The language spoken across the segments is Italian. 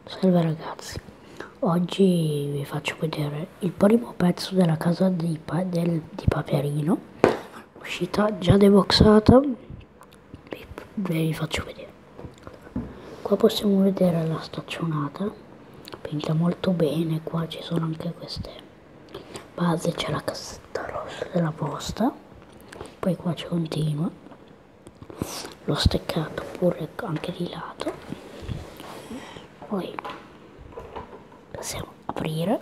Salve ragazzi, oggi vi faccio vedere il primo pezzo della casa di Paperino, uscita già deboxata, vi faccio vedere. Qua possiamo vedere la staccionata, pinta molto bene, qua ci sono anche queste basi, c'è la cassetta rossa della posta, poi qua ci continua, lo steccato pure anche di lato. Poi possiamo aprire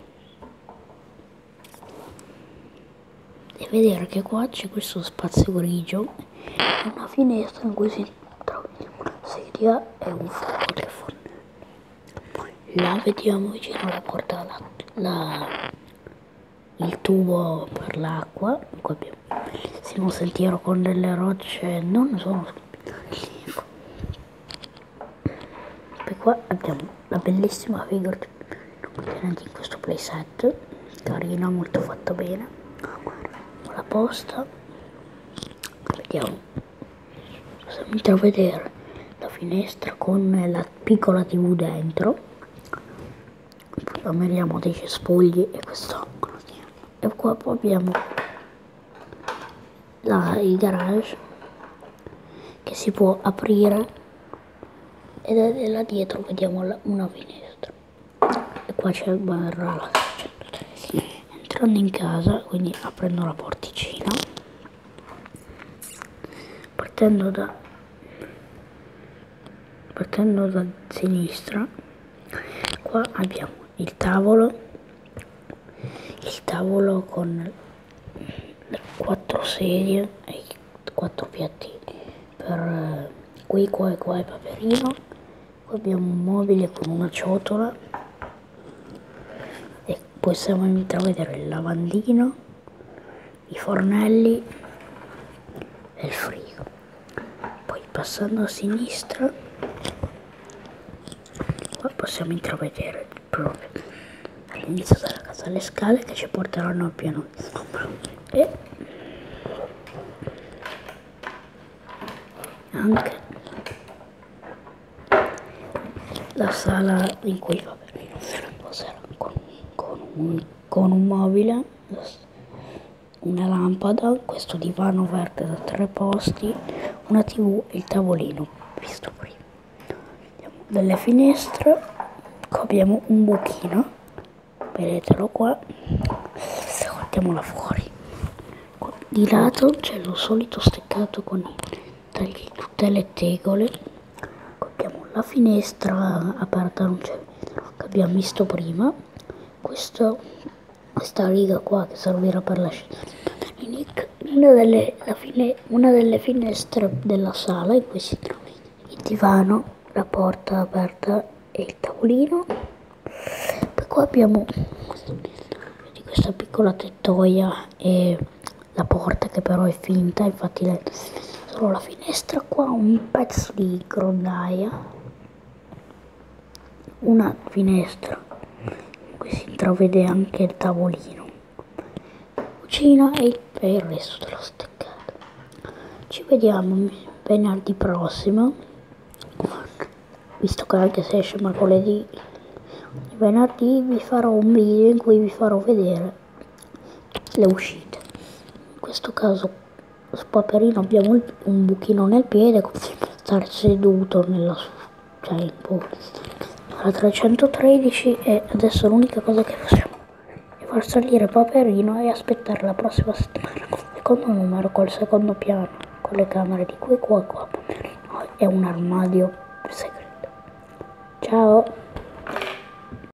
e vedere che qua c'è questo spazio grigio e una finestra in cui si trova una sedia e un fuoco del fornello. Là vediamo vicino alla porta il tubo per l'acqua. Qua abbiamo un sentiero con delle rocce, non sono. E qua abbiamo la bellissima figura contenente in questo playset, carina, molto fatta bene. La posta, vediamo, possiamo intravedere la finestra con la piccola TV dentro, poi dei cespugli e quest'angolo. E qua poi abbiamo il garage che si può aprire. E là dietro vediamo una finestra e qua c'è il bar alla entrando in casa, quindi aprendo la porticina, partendo da sinistra, qua abbiamo il tavolo con le 4 sedie e i 4 piattini per qua e qua è Paperino. Qua abbiamo un mobile con una ciotola e possiamo intravedere il lavandino, i fornelli e il frigo. Poi passando a sinistra qua possiamo intravedere proprio all'inizio della casa le scale che ci porteranno al piano e anche la sala in cui Paperino si riposerà con un mobile, una lampada, questo divano verde da 3 posti, una TV e il tavolino visto prima. Abbiamo delle finestre, qua abbiamo un buchino, vedetelo qua, guardiamola fuori. Qua di lato c'è lo solito steccato con tutte le tegole. La finestra aperta non c'è, che abbiamo visto prima, questa riga qua che servirà per la una delle finestre della sala in cui si trova il divano, la porta aperta e il tavolino. Poi qua abbiamo questa piccola tettoia e la porta che però è finta, infatti solo la finestra, qua un pezzo di grondaia, una finestra in cui si intravede anche il tavolino, cucina e il resto dello steccato. Ci vediamo venerdì prossimo, visto che anche se esce mercoledì, venerdì vi farò un video in cui vi farò vedere le uscite. In questo caso su Paperino abbiamo un buchino nel piede, così stare seduto nella alla 313 e adesso l'unica cosa che facciamo è far salire Paperino e aspettare la prossima settimana il secondo numero col secondo piano con le camere di qui, qua e qua. È un armadio segreto. Ciao!